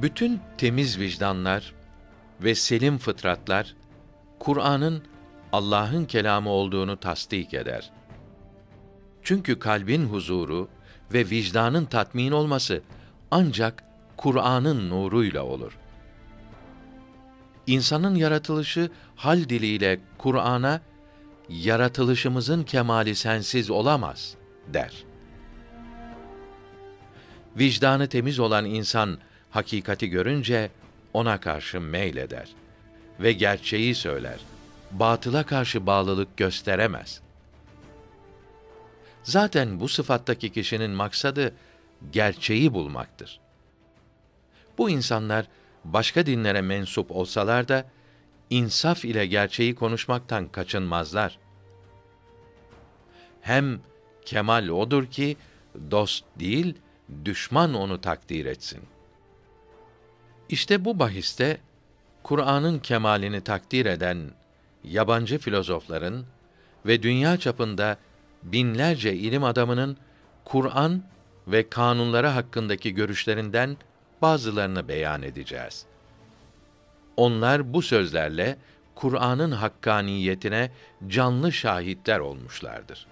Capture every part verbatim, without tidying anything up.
Bütün temiz vicdanlar ve selim fıtratlar, Kur'an'ın Allah'ın kelamı olduğunu tasdik eder. Çünkü kalbin huzuru ve vicdanın tatmin olması ancak Kur'an'ın nuruyla olur. İnsanın yaratılışı hal diliyle Kur'an'a yaratılışımızın kemali sensiz olamaz der. Vicdanı temiz olan insan hakikati görünce ona karşı meyleder ve gerçeği söyler. Batıla karşı bağlılık gösteremez. Zaten bu sıfattaki kişinin maksadı gerçeği bulmaktır. Bu insanlar başka dinlere mensup olsalar da insaf ile gerçeği konuşmaktan kaçınmazlar. Hem kemal odur ki dost değil, düşman onu takdir etsin. İşte bu bahiste Kur'an'ın kemalini takdir eden yabancı filozofların ve dünya çapında binlerce ilim adamının Kur'an ve kanunları hakkındaki görüşlerinden bazılarını beyan edeceğiz. Onlar bu sözlerle Kur'an'ın hakkaniyetine canlı şahitler olmuşlardır.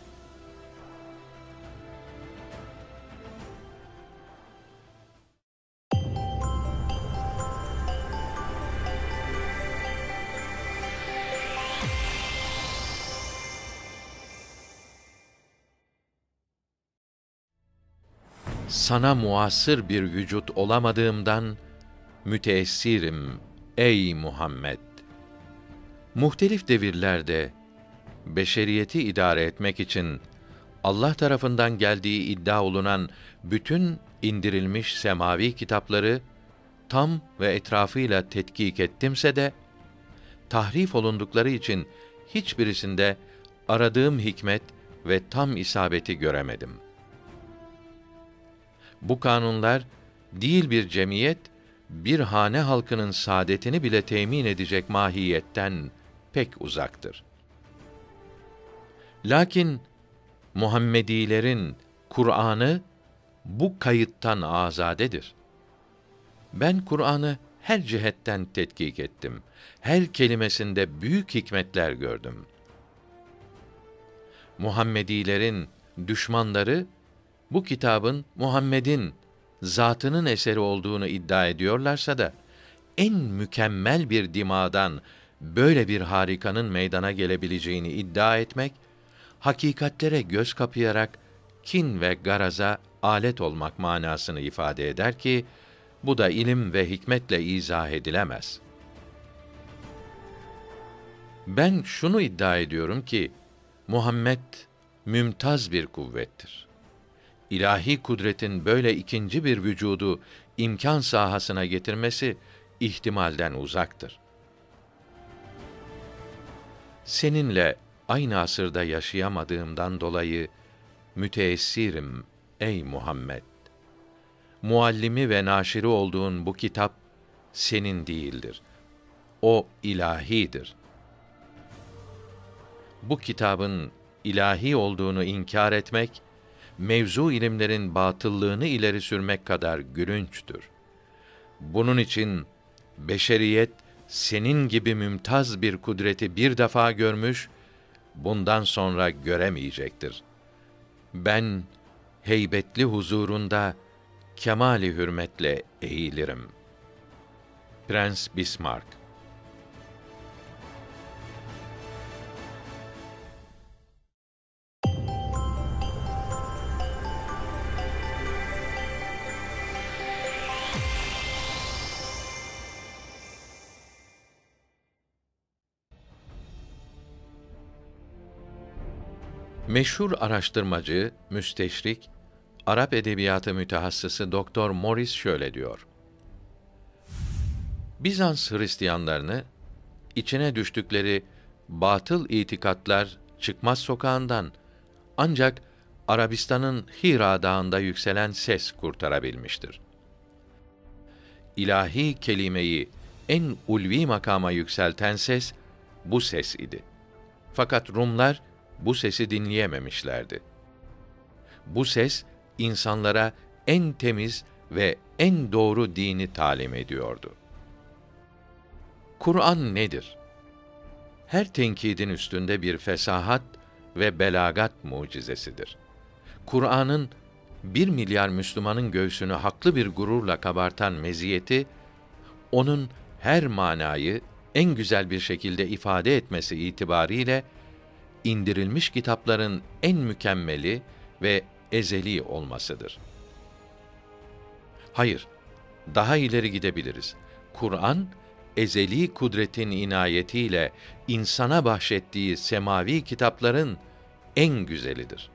Sana muasır bir vücut olamadığımdan müteessirim ey Muhammed. Muhtelif devirlerde beşeriyeti idare etmek için Allah tarafından geldiği iddia olunan bütün indirilmiş semavi kitapları tam ve etrafıyla tetkik ettimse de tahrif olundukları için hiçbirisinde aradığım hikmet ve tam isabeti göremedim. Bu kanunlar değil bir cemiyet, bir hane halkının saadetini bile temin edecek mahiyetten pek uzaktır. Lakin Muhammedilerin Kur'an'ı bu kayıttan azadedir. Ben Kur'an'ı her cihetten tetkik ettim. Her kelimesinde büyük hikmetler gördüm. Muhammedilerin düşmanları bu kitabın Muhammed'in zatının eseri olduğunu iddia ediyorlarsa da en mükemmel bir dimadan böyle bir harikanın meydana gelebileceğini iddia etmek, hakikatlere göz kapayarak kin ve garaza alet olmak manasını ifade eder ki, bu da ilim ve hikmetle izah edilemez. Ben şunu iddia ediyorum ki, Muhammed mümtaz bir kuvvettir. İlahi kudretin böyle ikinci bir vücudu imkân sahasına getirmesi ihtimalden uzaktır. Seninle aynı asırda yaşayamadığımdan dolayı müteessirim ey Muhammed. Muallimi ve naşiri olduğun bu kitap senin değildir. O ilahidir. Bu kitabın ilahi olduğunu inkar etmek, mevzu ilimlerin batıllığını ileri sürmek kadar gülünçtür. Bunun için beşeriyet senin gibi mümtaz bir kudreti bir defa görmüş, bundan sonra göremeyecektir. Ben heybetli huzurunda kemali hürmetle eğilirim. Prens Bismarck. Meşhur araştırmacı, müsteşrik, Arap edebiyatı mütehassısı Doktor Morris şöyle diyor: Bizans Hristiyanlarını içine düştükleri batıl itikatlar çıkmaz sokağından ancak Arabistan'ın Hira Dağı'nda yükselen ses kurtarabilmiştir. İlahi kelimeyi en ulvi makama yükselten ses bu ses idi. Fakat Rumlar bu sesi dinleyememişlerdi. Bu ses insanlara en temiz ve en doğru dini talim ediyordu. Kur'an nedir? Her tenkidin üstünde bir fesahat ve belagat mucizesidir. Kur'an'ın bir milyar Müslümanın göğsünü haklı bir gururla kabartan meziyeti, onun her manayı en güzel bir şekilde ifade etmesi itibariyle indirilmiş kitapların en mükemmeli ve ezeli olmasıdır. Hayır, daha ileri gidebiliriz. Kur'an, ezeli kudretin inayetiyle insana bahşettiği semavi kitapların en güzelidir.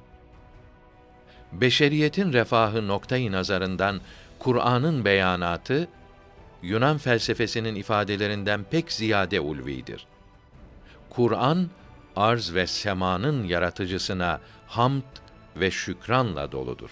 Beşeriyetin refahı noktayı nazarından Kur'an'ın beyanatı, Yunan felsefesinin ifadelerinden pek ziyade ulvidir. Kur'an, arz ve semanın yaratıcısına hamd ve şükranla doludur.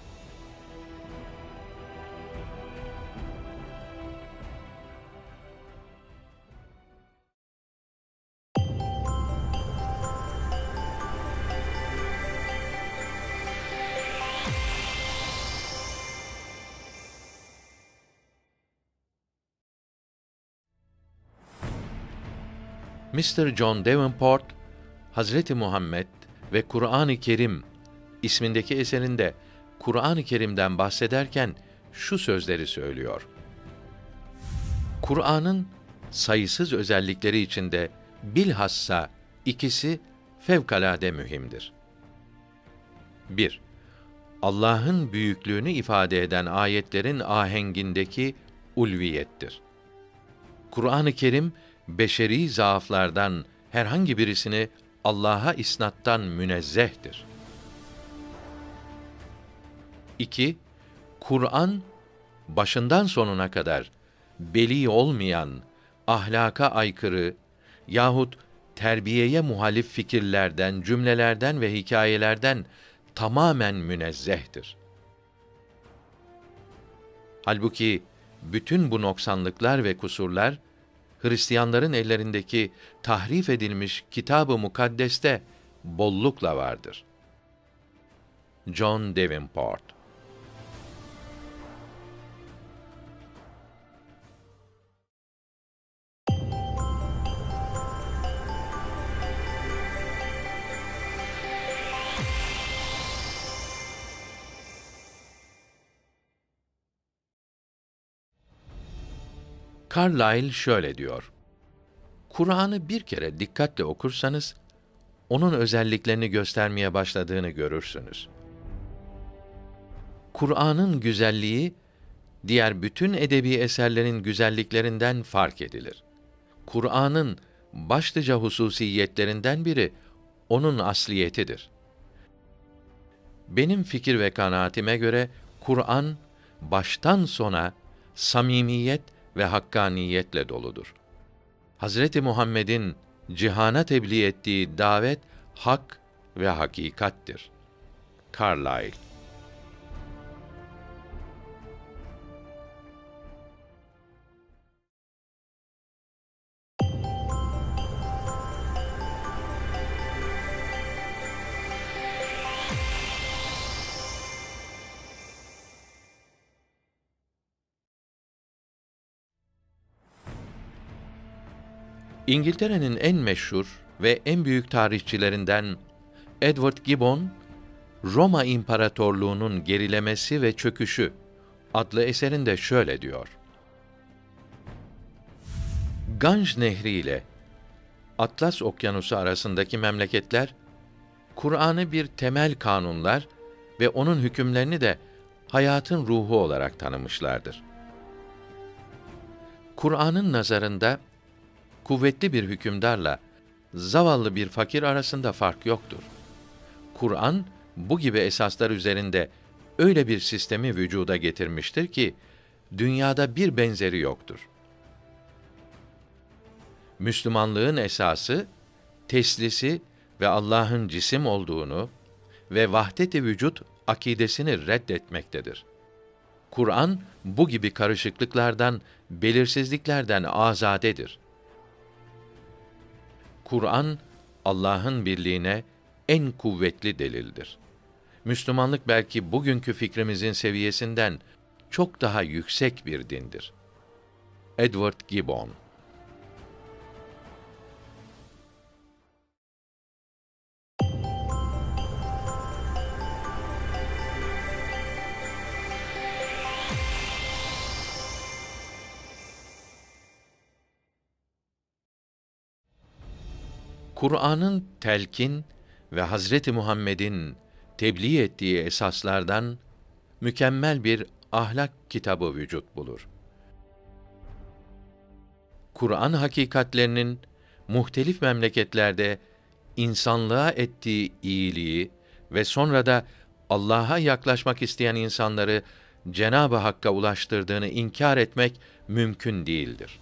mister John Davenport, Hazreti Muhammed ve Kur'an-ı Kerim ismindeki eserinde Kur'an-ı Kerim'den bahsederken şu sözleri söylüyor: Kur'an'ın sayısız özellikleri içinde bilhassa ikisi fevkalade mühimdir. bir. Allah'ın büyüklüğünü ifade eden ayetlerin ahengindeki ulviyettir. Kur'an-ı Kerim, beşeri zaaflardan herhangi birisini Allah'a isnattan münezzehtir. iki. Kur'an, başından sonuna kadar beli olmayan, ahlaka aykırı yahut terbiyeye muhalif fikirlerden, cümlelerden ve hikayelerden tamamen münezzehtir. Halbuki bütün bu noksanlıklar ve kusurlar, Hristiyanların ellerindeki tahrif edilmiş Kitab-ı Mukaddes'te bollukla vardır. John Davenport. Carlyle şöyle diyor: Kur'an'ı bir kere dikkatle okursanız, onun özelliklerini göstermeye başladığını görürsünüz. Kur'an'ın güzelliği, diğer bütün edebi eserlerin güzelliklerinden fark edilir. Kur'an'ın başlıca hususiyetlerinden biri, onun asliyetidir. Benim fikir ve kanaatime göre, Kur'an, baştan sona samimiyet ve hakkaniyetle doludur. Hazreti Muhammed'in cihana tebliğ ettiği davet, hak ve hakikattir. Carlyle. İngiltere'nin en meşhur ve en büyük tarihçilerinden Edward Gibbon, Roma İmparatorluğu'nun gerilemesi ve çöküşü adlı eserinde şöyle diyor: Ganj Nehri ile Atlas Okyanusu arasındaki memleketler, Kur'an'ı bir temel kanunlar ve onun hükümlerini de hayatın ruhu olarak tanımışlardır. Kur'an'ın nazarında, kuvvetli bir hükümdarla zavallı bir fakir arasında fark yoktur. Kur'an, bu gibi esaslar üzerinde öyle bir sistemi vücuda getirmiştir ki, dünyada bir benzeri yoktur. Müslümanlığın esası, teslisi ve Allah'ın cisim olduğunu ve vahdet-i vücut akidesini reddetmektedir. Kur'an, bu gibi karışıklıklardan, belirsizliklerden azadedir. Kur'an, Allah'ın birliğine en kuvvetli delildir. Müslümanlık belki bugünkü fikrimizin seviyesinden çok daha yüksek bir dindir. Edward Gibbon. Kur'an'ın telkin ve Hazreti Muhammed'in tebliğ ettiği esaslardan mükemmel bir ahlak kitabı vücut bulur. Kur'an hakikatlerinin muhtelif memleketlerde insanlığa ettiği iyiliği ve sonra da Allah'a yaklaşmak isteyen insanları Cenab-ı Hakk'a ulaştırdığını inkar etmek mümkün değildir.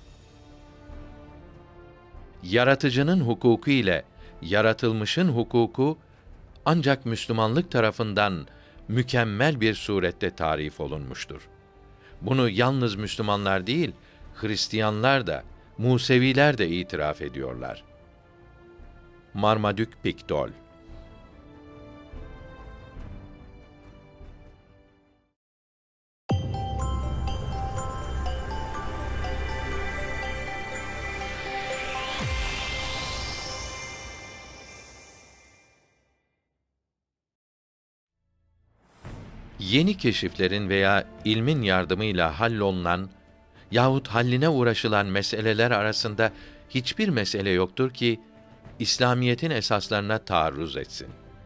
Yaratıcının hukuku ile yaratılmışın hukuku ancak Müslümanlık tarafından mükemmel bir surette tarif olunmuştur. Bunu yalnız Müslümanlar değil, Hristiyanlar da, Museviler de itiraf ediyorlar. Marmaduke Pickthall. Yeni keşiflerin veya ilmin yardımıyla hallolunan yahut halline uğraşılan meseleler arasında hiçbir mesele yoktur ki İslamiyetin esaslarına taarruz etsin.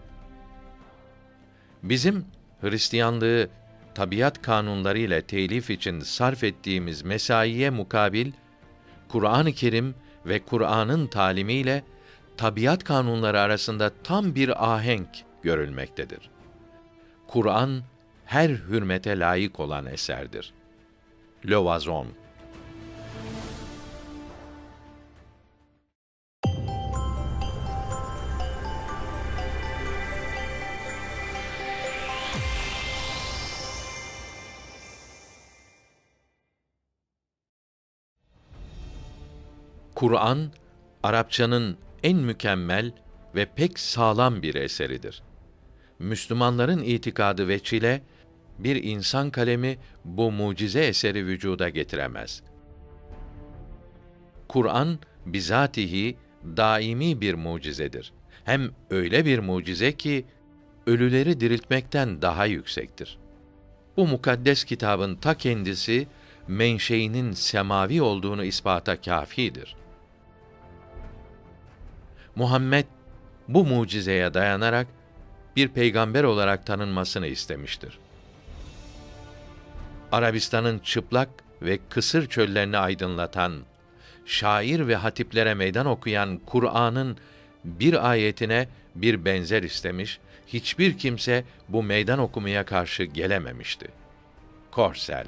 Bizim Hristiyanlığı tabiat kanunları ile telif için sarf ettiğimiz mesaiye mukabil Kur'an-ı Kerim ve Kur'an'ın talimiyle tabiat kanunları arasında tam bir ahenk görülmektedir. Kur'an her hürmete layık olan eserdir. Loazon. Kur'an, Arapçanın en mükemmel ve pek sağlam bir eseridir. Müslümanların itikadı veçile, bir insan kalemi bu mucize eseri vücuda getiremez. Kur'an, bizatihi daimi bir mucizedir. Hem öyle bir mucize ki, ölüleri diriltmekten daha yüksektir. Bu mukaddes kitabın ta kendisi, menşeinin semavi olduğunu ispata kâfidir. Muhammed, bu mucizeye dayanarak, bir peygamber olarak tanınmasını istemiştir. Arabistan'ın çıplak ve kısır çöllerini aydınlatan, şair ve hatiplere meydan okuyan Kur'an'ın bir ayetine bir benzer istemiş, hiçbir kimse bu meydan okumaya karşı gelememişti. Korsel.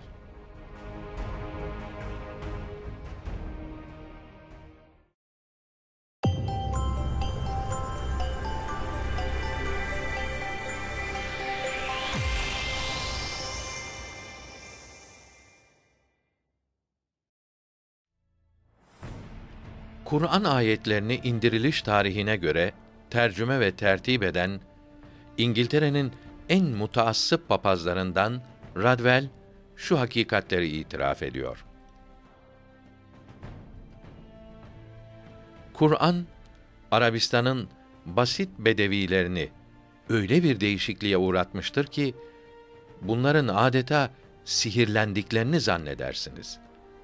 Kur'an ayetlerini indiriliş tarihine göre tercüme ve tertip eden İngiltere'nin en mutaassıp papazlarından Radwell şu hakikatleri itiraf ediyor. Kur'an, Arabistan'ın basit bedevilerini öyle bir değişikliğe uğratmıştır ki, bunların adeta sihirlendiklerini zannedersiniz.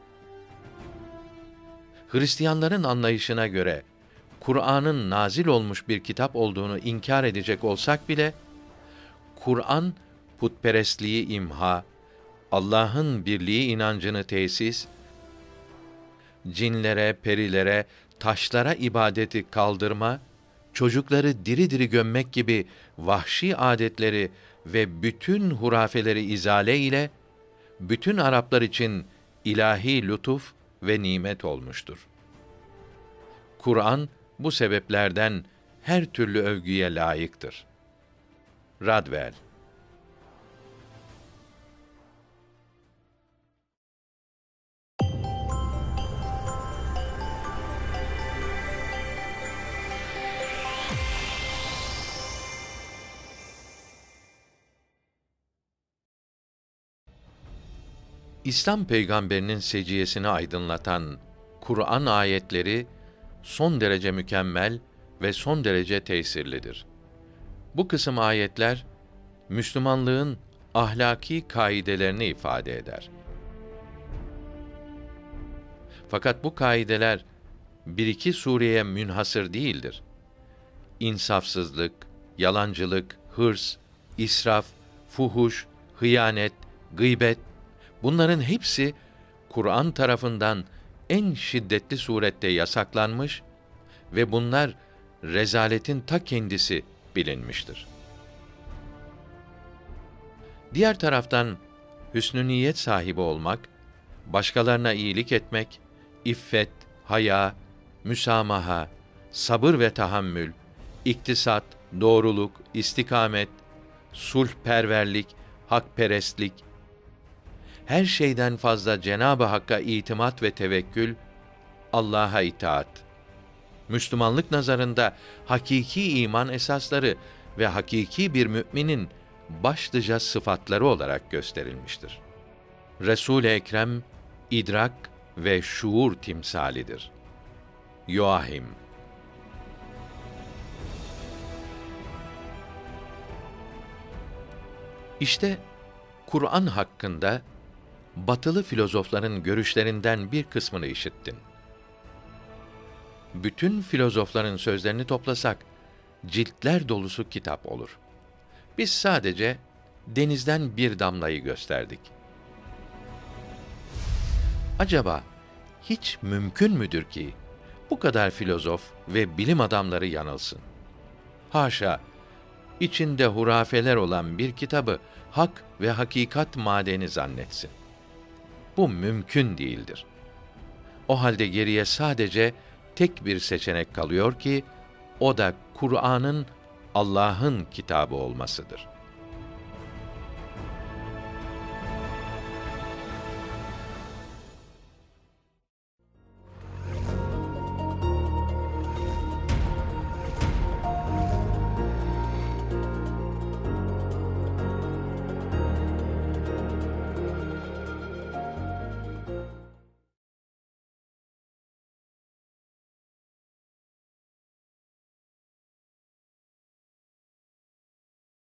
Hristiyanların anlayışına göre, Kur'an'ın nazil olmuş bir kitap olduğunu inkar edecek olsak bile, Kur'an, putperestliği imha, Allah'ın birliği inancını tesis, cinlere, perilere, taşlara ibadeti kaldırma, çocukları diri diri gömmek gibi vahşi adetleri ve bütün hurafeleri izale ile, bütün Araplar için ilahi lütuf ve nimet olmuştur. Kur'an, bu sebeplerden her türlü övgüye layıktır. Radwell. İslam peygamberinin seciyesini aydınlatan Kur'an ayetleri son derece mükemmel ve son derece tesirlidir. Bu kısım ayetler Müslümanlığın ahlaki kaidelerini ifade eder. Fakat bu kaideler bir iki sureye münhasır değildir. İnsafsızlık, yalancılık, hırs, israf, fuhuş, hıyanet, gıybet, bunların hepsi Kur'an tarafından en şiddetli surette yasaklanmış ve bunlar rezaletin ta kendisi bilinmiştir. Diğer taraftan hüsnü niyet sahibi olmak, başkalarına iyilik etmek, iffet, haya, müsamaha, sabır ve tahammül, iktisat, doğruluk, istikamet, sulhperverlik, hakperestlik, her şeyden fazla Cenab-ı Hakk'a itimat ve tevekkül, Allah'a itaat. Müslümanlık nazarında hakiki iman esasları ve hakiki bir müminin başlıca sıfatları olarak gösterilmiştir. Resul-i Ekrem idrak ve şuur timsalidir. Yoahim. İşte Kur'an hakkında batılı filozofların görüşlerinden bir kısmını işittin. Bütün filozofların sözlerini toplasak ciltler dolusu kitap olur. Biz sadece denizden bir damlayı gösterdik. Acaba hiç mümkün müdür ki bu kadar filozof ve bilim adamları yanılsın? Haşa, içinde hurafeler olan bir kitabı hak ve hakikat madeni zannetsin. Bu mümkün değildir. O halde geriye sadece tek bir seçenek kalıyor ki, o da Kur'an'ın Allah'ın kitabı olmasıdır.